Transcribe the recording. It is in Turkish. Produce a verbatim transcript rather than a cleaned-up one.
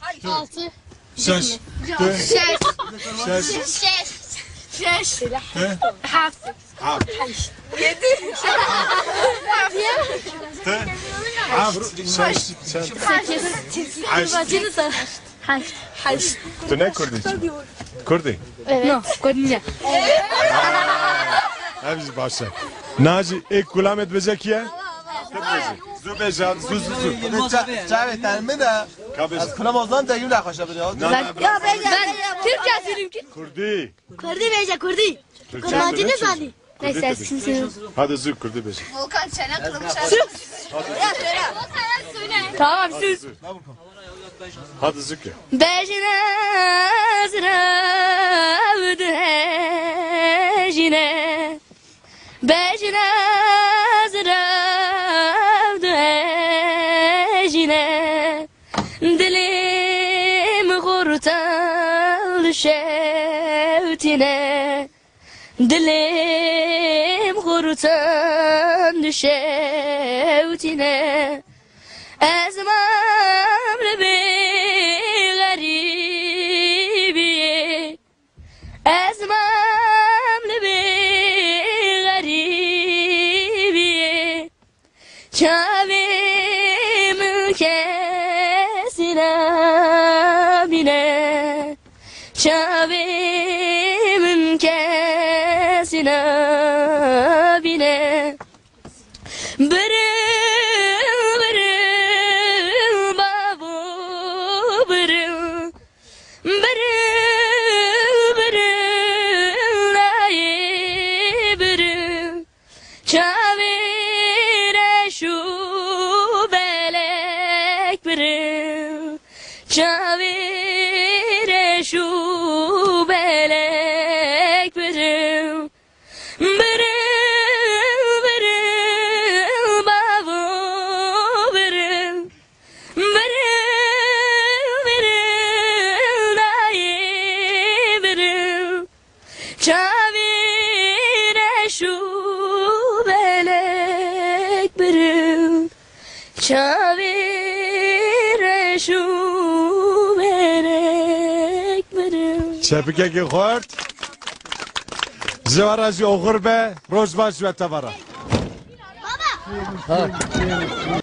Altı. Şeş. Şeş. Şeş. Şeş. Şeş. He? Haft. Haft. Yedi. He? Haft. Şeş. Şeş. Sekiz. Haşt. Haşt. Haşt. Tu ne Kurdi? Kurdi. Evet. No, Kurdice. Hepsi başla. Naci, ek kulamet bezekiye? Zü bezer, zü zü zü. Çay terimi de. Kabez. Az kılam ozdan da yine koşa biliyor. Ben, ben Türkçe söyleyeyim ki. Kurdi. Kurdi bence Kurdi. Türkçe Kurmancı ne söyle. zannediyor? Neyse sizin. Hadi zü Kurdi bezer. Volkan çene kılmış. Tamam siz. Hadi zü ki. Bejine zravd hejine. Bejine zravd hejine. Dilim kurtal şevtine. Dilim kurtal şevtine. Ezmam bi garibi. Ezmam bi garibi. Çavim kesine bine. Çavim kesine bine. Bırıl bırıl babu bırıl. Bırıl bırıl ayı bırıl. Çavire şu belek bırıl. Çavire şu belek bırıl. Bırıl bırıl babu bırıl. Bırıl bırıl ayı bırıl. Çavire şu belek bırıl. Çavire şu belek bırıl. Çepike ki khort. Zevarazi oğur be, rozbaş ve tavara. Baba.